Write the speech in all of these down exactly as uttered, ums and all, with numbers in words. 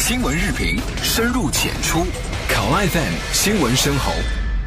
新闻日评，深入浅出，考 F M 新闻深喉。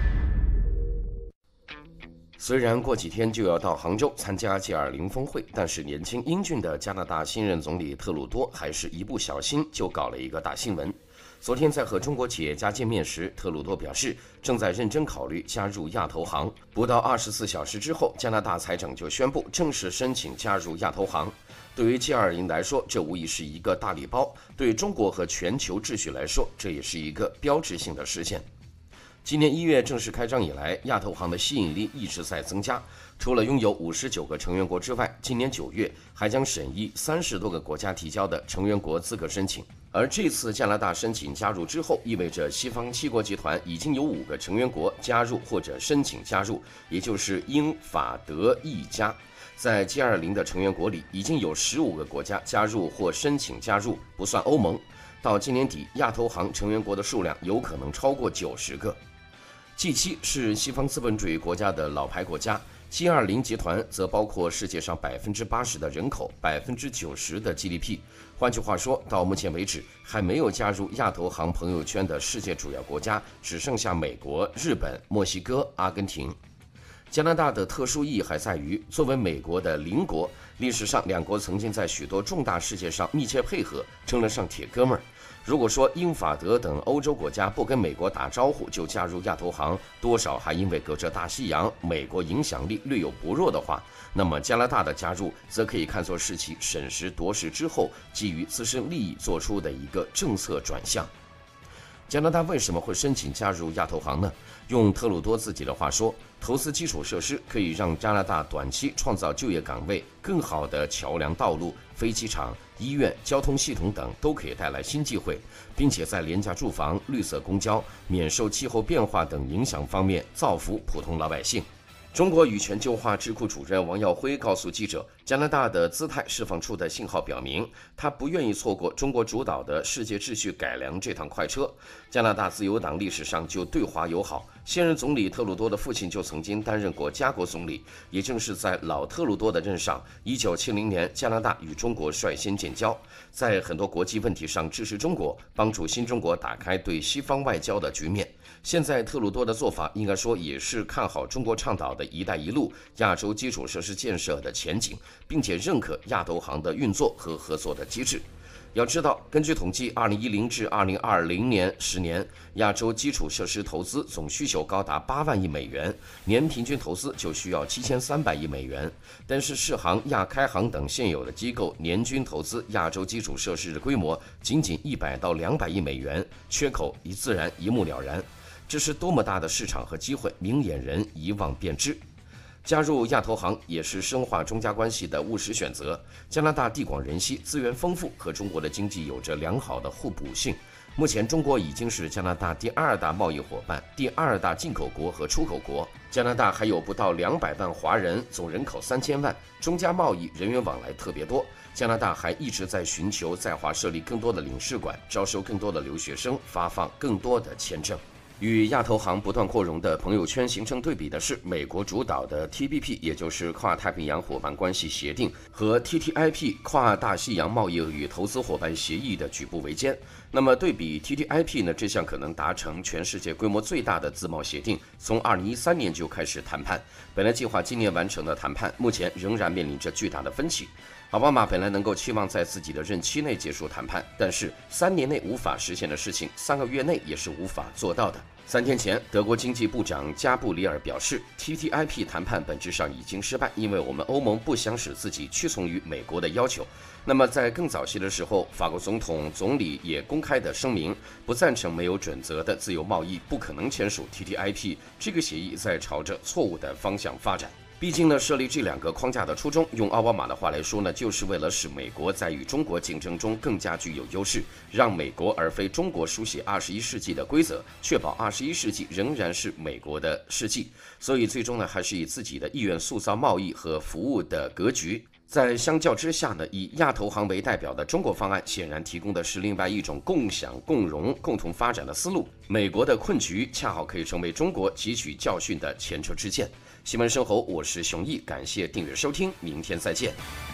虽然过几天就要到杭州参加 G 二十 峰会，但是年轻英俊的加拿大新任总理特鲁多还是一不小心就搞了一个大新闻。昨天在和中国企业家见面时，特鲁多表示正在认真考虑加入亚投行。不到二十四小时之后，加拿大财政就宣布正式申请加入亚投行。对于 G 二十 来说，这无疑是一个大礼包；对中国和全球秩序来说，这也是一个标志性的事件。今年一月正式开张以来，亚投行的吸引力一直在增加。除了拥有五十九个成员国之外，今年九月还将审议三十多个国家提交的成员国资格申请。而这次加拿大申请加入之后，意味着西方七国集团已经有五个成员国加入或者申请加入，也就是英、法、德、意、加。在 G 二十 的成员国里，已经有十五个国家加入或申请加入，不算欧盟。到今年底，亚投行成员国的数量有可能超过九十个。G 七 是西方资本主义国家的老牌国家 ，G 二十 集团则包括世界上百分之八十的人口，百分之九十的 G D P。换句话说，到目前为止，还没有加入亚投行朋友圈的世界主要国家只剩下美国、日本、墨西哥、阿根廷。加拿大的特殊意义还在于，作为美国的邻国，历史上两国曾经在许多重大事件上密切配合，称得上铁哥们儿。如果说英法德等欧洲国家不跟美国打招呼就加入亚投行，多少还因为隔着大西洋，美国影响力略有薄弱的话，那么加拿大的加入则可以看作是其审时度势之后基于自身利益做出的一个政策转向。加拿大为什么会申请加入亚投行呢？用特鲁多自己的话说，投资基础设施可以让加拿大短期创造就业岗位，更好的桥梁道路、飞机场、医院、交通系统等都可以带来新机会，并且在廉价住房、绿色公交、免受气候变化等影响方面造福普通老百姓。中国与全球化智库主任王耀辉告诉记者，加拿大的姿态释放出的信号表明，他不愿意错过中国主导的世界秩序改良这趟快车。加拿大自由党历史上就对华友好，现任总理特鲁多的父亲就曾经担任过加国总理，也正是在老特鲁多的任上，一九七零年加拿大与中国率先建交，在很多国际问题上支持中国，帮助新中国打开对西方外交的局面。现在特鲁多的做法应该说也是看好中国倡导的一带一路、亚洲基础设施建设的前景，并且认可亚投行的运作和合作的机制。要知道，根据统计，二零一零至二零二零年十年，亚洲基础设施投资总需求高达八万亿美元，年平均投资就需要七千三百亿美元。但是世行、亚开行等现有的机构年均投资亚洲基础设施的规模仅仅一百到两百亿美元，缺口一自然一目了然。这是多么大的市场和机会，明眼人一望便知。加入亚投行也是深化中加关系的务实选择。加拿大地广人稀，资源丰富，和中国的经济有着良好的互补性。目前，中国已经是加拿大第二大贸易伙伴、第二大进口国和出口国。加拿大还有不到两百万华人，总人口三千万，中加贸易人员往来特别多。加拿大还一直在寻求在华设立更多的领事馆，招收更多的留学生，发放更多的签证。与亚投行不断扩容的朋友圈形成对比的是，美国主导的 T P P， 也就是跨太平洋伙伴关系协定和 T T I P 跨大西洋贸易与投资伙伴协议的举步维艰。那么对比 T T I P 呢，这项可能达成全世界规模最大的自贸协定，从二零一三年就开始谈判，本来计划今年完成的谈判，目前仍然面临着巨大的分歧。奥巴马本来能够期望在自己的任期内结束谈判，但是三年内无法实现的事情，三个月内也是无法做到的。三天前，德国经济部长加布里尔表示 ，T T I P 谈判本质上已经失败，因为我们欧盟不想使自己屈从于美国的要求。那么在更早期的时候，法国总统、总理也公开的声明，不赞成没有准则的自由贸易，不可能签署 T T I P， 这个协议在朝着错误的方向发展。毕竟呢，设立这两个框架的初衷，用奥巴马的话来说呢，就是为了使美国在与中国竞争中更加具有优势，让美国而非中国书写二十一世纪的规则，确保二十一世纪仍然是美国的世纪。所以最终呢，还是以自己的意愿塑造贸易和服务的格局。在相较之下呢，以亚投行为代表的中国方案显然提供的是另外一种共享、共荣、共同发展的思路。美国的困局恰好可以成为中国汲取教训的前车之鉴。新闻生活，我是熊毅，感谢订阅收听，明天再见。